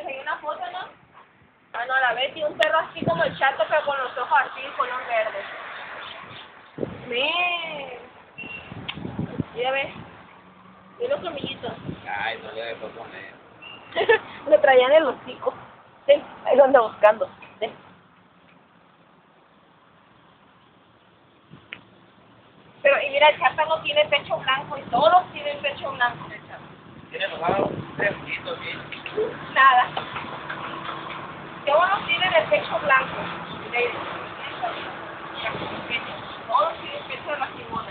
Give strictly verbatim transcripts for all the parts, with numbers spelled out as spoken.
enseñé una foto, ¿no? Ah, no, la Betty, un perro así como el chato, pero con los ojos así, color verde. Ven. Mira, ve. Y los colmillitos. Ay, no le debo poner. Lo traían en el hocico. Sí, ahí lo anda buscando. Sí. Pero, y mira, el chata no tiene pecho blanco y todos tienen pecho blanco. Tiene nomás un tremito aquí. Nada. Todos tienen el pecho blanco. Todos tienen pecho de la simona.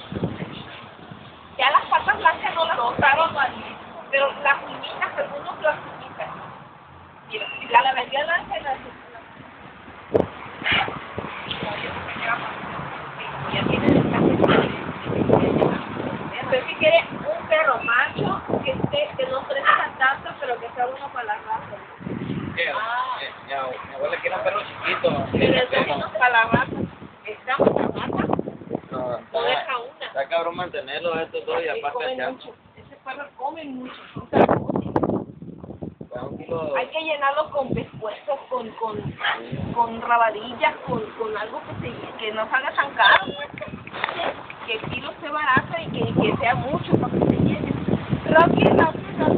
Ya las patas blancas no las notaron, pero las uñitas, algunos las uñitas. Mira, la la vendía blanca y la ya tiene el entonces si quiere un perro macho que esté, que no crezca tanto, pero que sea bueno para la raza. ¿Qué? Ah. Eh, mi, ab- mi abuela quiere un perro chiquito. Pero es bueno para la raza. ¿Está mucha raza? No, No deja está, una. está cabrón mantenerlo estos dos y Sí, aparte comen el chato. mucho. Ese perro come mucho. Son carnosos. Da un kilo. Hay que llenarlo con pescuezos, con, con, con rabadillas, con, con algo que se, que no salga tan caro. Que el kilo esté barato y que, que sea mucho para que se llene. Rápido, rápido.